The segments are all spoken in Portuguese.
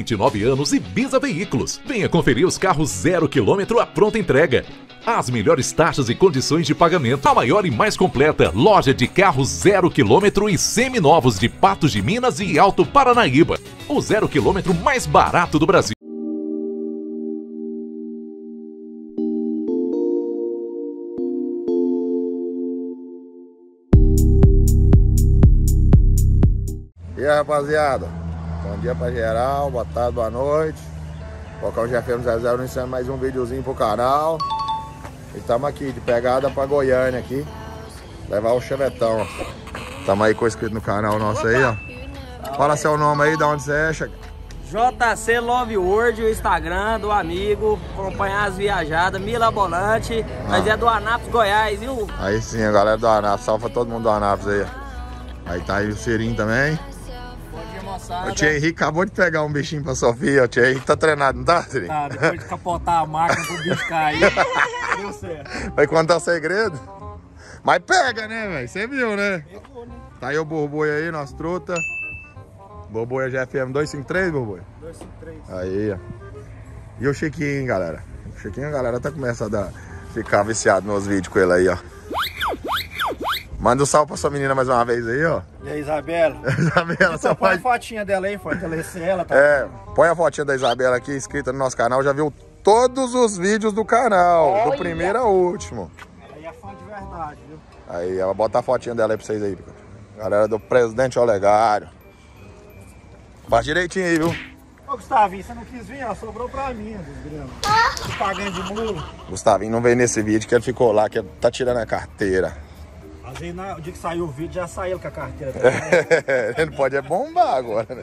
29 anos e Bisa Veículos. Venha conferir os carros 0 km à pronta entrega. As melhores taxas e condições de pagamento. A maior e mais completa loja de carros 0 km e seminovos de Patos de Minas e Alto Paranaíba. O 0 km mais barato do Brasil. E aí, rapaziada, bom dia pra geral, boa tarde, boa noite. Colocar o GFM 00 iniciando mais um videozinho pro canal. E estamos aqui de pegada pra Goiânia aqui, levar o chevetão. Estamos aí com inscrito no canal nosso aí, ó. Fala seu nome aí, de onde você é, JC Love World, o Instagram do amigo, acompanhar as viajadas, Mirabolante, mas é do Anápolis, Goiás, viu? Aí sim, a galera do Anápolis, salve pra todo mundo do Anápolis aí. Aí tá aí o Cirinho também. O tio Henrique acabou de pegar um bichinho pra Sofia. O tio Henrique tá treinado, não tá, Cirinho? Tá, depois de capotar a máquina pro bicho cair, deu certo. Vai contar segredo? Mas pega, né, velho? Você viu, né? Pegou, né? Tá aí o Borboi aí, nosso truta. Borboi é GFM 253, Borboi? 253. Aí, ó. E o Chiquinho, galera. O Chiquinho, a galera tá começando a ficar viciado nos vídeos com ele aí, ó. Manda um salve pra sua menina mais uma vez aí, ó. E aí, Isabela? Isabela, seu põe pai. a fotinha dela aí, fortalecer ela, tá? É, põe a fotinha da Isabela aqui, inscrita no nosso canal. Já viu todos os vídeos do canal, Olha. do primeiro ao último. Aí é fã de verdade, viu? Aí, ela bota a fotinha dela aí pra vocês aí. Galera do Presidente Olegário. Faz direitinho aí, viu? Ô, Gustavinho, você não quis vir? Ela sobrou pra mim, desgrama. Pagando de muro. Gustavinho não veio nesse vídeo, que ele ficou lá, que ele tá tirando a carteira. Às vezes, no dia que saiu o vídeo, já saiu com a carteira. Ele pode é bombar agora, né?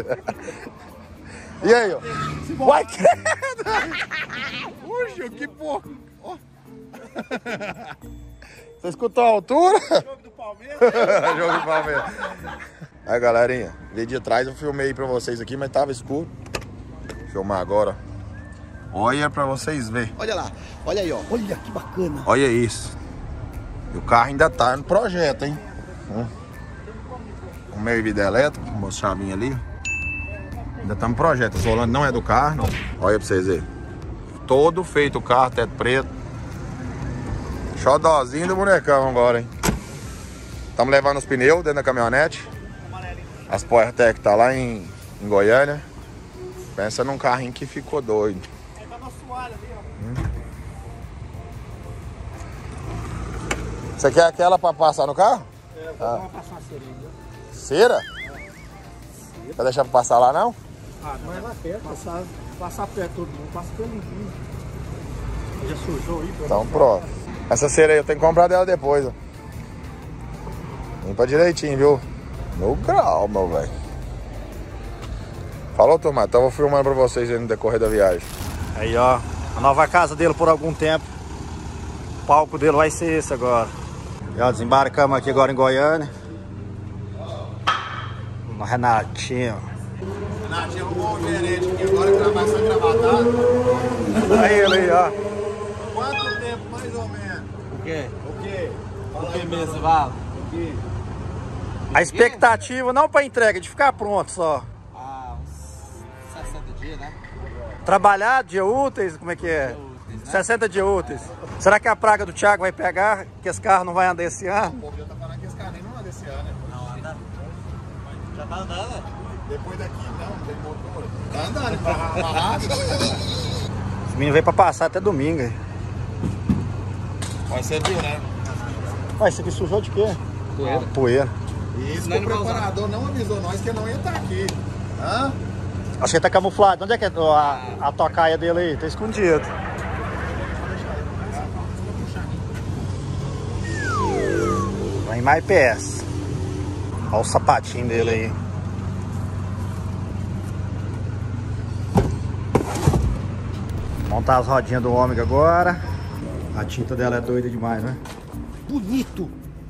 E aí, ó? Vai, credo! Puxa, que porra! Ó. Você escutou a altura? Jogo do Palmeiras. Jogo do Palmeiras. Aí, galerinha, vídeo de trás eu filmei pra vocês aqui, mas tava escuro. Vou filmar agora. Olha pra vocês verem. Olha lá, olha aí, ó. Olha que bacana. Olha isso. E o carro ainda tá no projeto, hein? O meio vida elétrico, uma chavinha ali. Ainda tá no projeto. O volante não é do carro, não. Olha pra vocês verem. Todo feito o carro, teto preto. Xodózinho do bonecão agora, hein? Estamos levando os pneus dentro da caminhonete. As Powertec tá lá em Goiânia. Pensa num carrinho que ficou doido. Aí tá no assoalho ali, ó. Você quer aquela pra passar no carro? É, vou passar uma cerinha. Cera? Vai deixar pra passar lá, não? Ah, não é lá perto, passar perto todo mundo, passa pelo limpinho. Já sujou aí? Então pronto. Essa cera aí eu tenho que comprar dela depois, ó. Limpa direitinho, viu? No grau, meu velho. Falou, turma. Então eu vou filmando pra vocês aí no decorrer da viagem. Aí, ó, a nova casa dele por algum tempo. O palco dele vai ser esse agora. E ó, desembarcamos aqui agora em Goiânia. No Renatinho. Renatinho arrumou um gerente aqui agora que vai ser gravatado. Aí ele aí, ó. Quanto tempo, mais ou menos? O quê? O quê? O que mesmo, Val? O quê? A expectativa não para entrega, de ficar pronto só. Ah, uns 60 dias, né? Trabalhar, dia úteis, como é que é? Dia úteis, né? 60 dias úteis. Será que a praga do Thiago vai pegar, que esse carro não vai andar esse ano? O povo já tá falando que esse carro nem não anda esse ano, né? Não anda. Já tá andando? Depois daqui não tem motor. Tá andando, tá amarrado. Os meninos veio para passar até domingo. Aí. Mas você viu, né? Mas isso aqui sujou de quê? Poeira. Poeira. Isso que o preparador não avisou nós que ele não ia estar aqui. Hã? Acho que ele tá camuflado. Onde é que é a tocaia dele aí? Tá escondido. Vai em mais PS. Olha o sapatinho dele aí. Montar as rodinhas do Ômega agora. A tinta dela é doida demais, né? Bonito!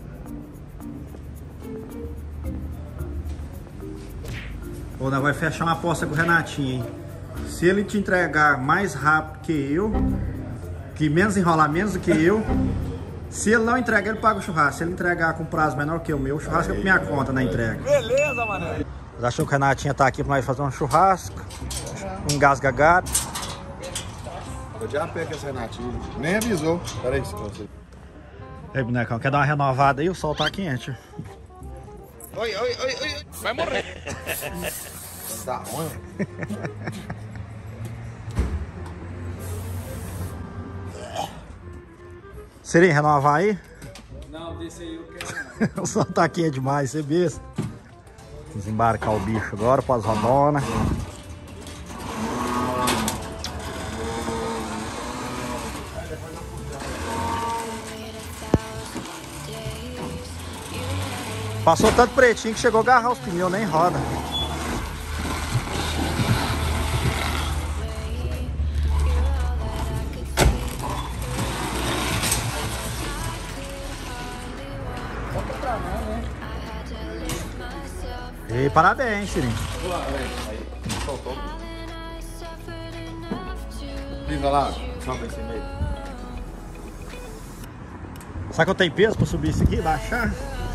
Ou nós vai fechar uma aposta com o Renatinho, hein? Se ele te entregar mais rápido que eu, que menos enrolar menos do que eu, se ele não entregar, ele paga o churrasco. Se ele entregar com prazo menor que o meu, o churrasco é por minha conta na entrega. Beleza, mano. Achou que o Renatinha tá aqui pra nós fazer um churrasco. Engasga gato. Eu já pego esse Renatinho. Nem avisou. Pera aí, se você. Ei, bonecão, quer dar uma renovada aí? O sol tá quente. Oi. Vai morrer. Tá ruim. Seria renovar aí? Não, desse aí eu quero não. O sol tá quente demais, você besta. Desembarcar o bicho agora para as rodonas. Passou tanto pretinho que chegou a agarrar os pneus, nem roda. E parabéns, Sirinho. Pisa lá, sobe esse meio. Será que eu tenho peso para subir isso aqui, baixar?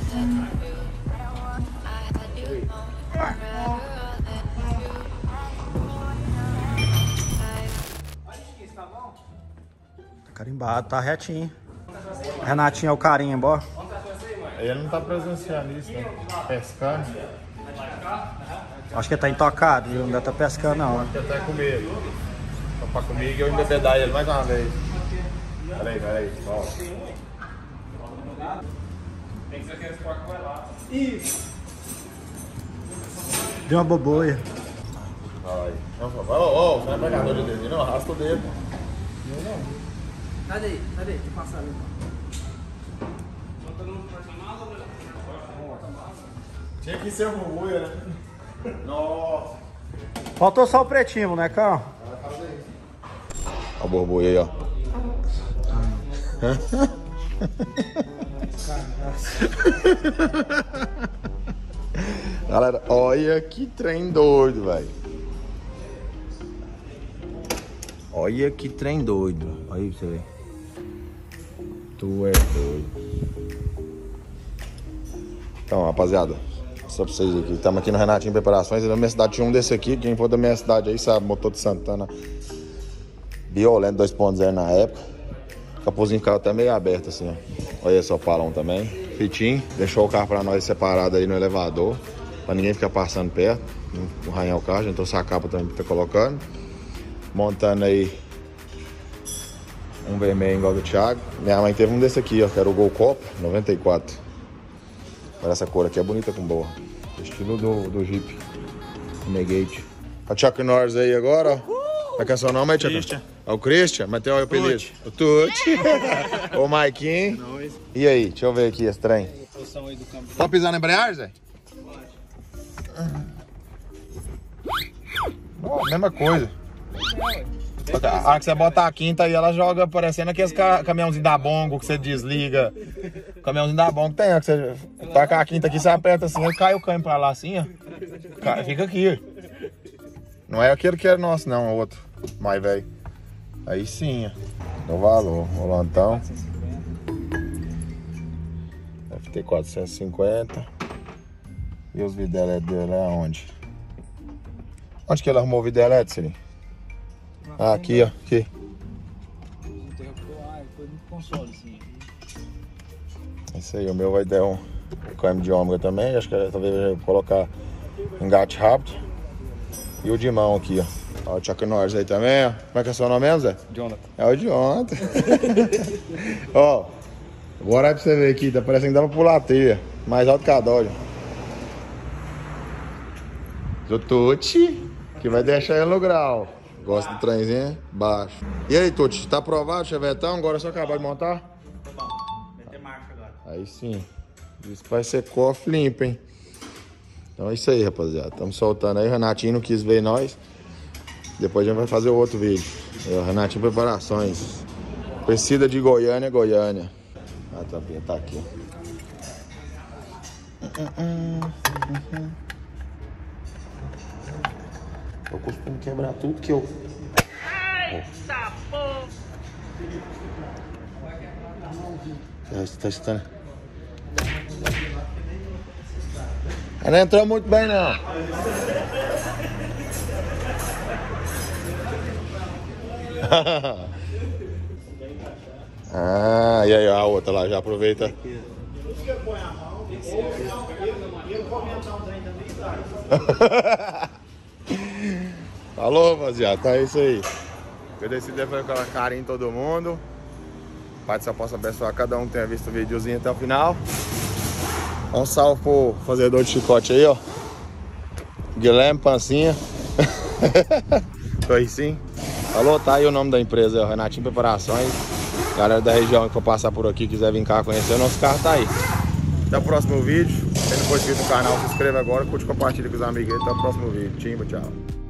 Tá carimbado, tá retinho. Renatinho é o carimbo, ó. Ele não tá presenciando isso, né? Pescando. Acho que ele tá intocado, viu? Não deve tá pescando, não. Acho que até comigo. Só pra comigo e eu ainda pedar ele mais uma vez. Peraí, ó. Tem que ser aquele esporte que vai lá. Deu uma boboia. Aí. Ó, você não é pegador de dedo, não? Arrasta o dedo. Cadê? Deixa eu passar ali. Tinha que ser ruim, né? Nossa. Faltou só o pretinho, bonecão. Ó a borboleta aí, ó. Galera, olha que trem doido, velho. Olha que trem doido. Olha aí pra você ver. Tu é doido. Então, rapaziada, só pra vocês aqui. Estamos aqui no Renatinho Preparações. Na minha cidade tinha um desse aqui. Quem for da minha cidade aí sabe, motor de Santana. Violento 2.0 na época. O capuzinho ficava até meio aberto assim, ó. Olha só o palão também. Fitinho. Deixou o carro pra nós separado aí no elevador. Pra ninguém ficar passando perto. Não arranhar o carro. Já trouxe a capa também pra estar colocando. Montando aí um vermelho igual do Thiago. Minha mãe teve um desse aqui, ó. Que era o Gol Copa 94. Olha essa cor aqui, é bonita com boa. Estilo do Jeep Renegade. A Chuck Norris aí agora, ó. Como é que é seu nome aí, Chuck? Christian. É o Christian? Mas tem o apelido. O Tuti. O Maikinho. E aí, deixa eu ver aqui esse trem. Pode pisar na embreagem, Zé? Pode. Mesma coisa. A hora que você bota a quinta aí, ela joga parecendo aqueles caminhãozinhos da Bongo que você desliga. Caminhãozinho da Bongo tem, ó, que você taca a quinta aqui, você aperta assim, aí cai o câmbio pra lá assim, ó. Fica aqui. Não é aquele que é nosso, não, é outro. Mais velho. Aí sim, ó. Deu valor. Volantão. FT 450. E os vidros elétricos dele é onde? Onde que ele arrumou o vidro elétrico, Sirinho? Ah, aqui, ó. Aqui. Isso aí, o meu vai ter um câmbio de ômega também. Acho que talvez eu vou colocar engate rápido. E o de mão aqui, ó. Ó o Chuck Norris aí também, ó. Como é que é o seu nome mesmo, Zé? Jonathan. É o Jonathan. Ó, bora aí pra você ver aqui. Tá parecendo que dá pra pular a teia. Mais alto que a Dodge. Do Tuti, que vai deixar ele no grau. Gosta do trenzinho baixo. E aí, Tuti, tá aprovado o Chevetão? Agora é só acabar de montar? Tá bom, vai ter marcha agora. Aí sim. Isso que vai ser cofre limpo, hein? Então é isso aí, rapaziada. Estamos soltando aí. O Renatinho não quis ver nós. Depois a gente vai fazer o outro vídeo. O Renatinho Preparações. Conhecida de Goiânia, Goiânia. A tampinha tá aqui. Eu costumo quebrar tudo que eu... Eita, porra! Tá estando. Não entrou muito bem, não. Ah, e aí a outra lá, já aproveita. Falou, rapaziada, tá isso aí. Eu decidi colocar carinho em todo mundo. Pai do céu possa abençoar cada um que tenha visto o videozinho até o final. Um salve pro fazedor de chicote aí, ó. Guilherme Pancinha. Foi sim. Falou, tá aí o nome da empresa, ó, Renatinho Preparações. Galera da região que for passar por aqui, quiser vir cá conhecer o nosso carro, tá aí. Até o próximo vídeo. Se não for inscrito no canal, se inscreva agora, curte e compartilha com os amigos aí. Até o próximo vídeo. Tchau, tchau.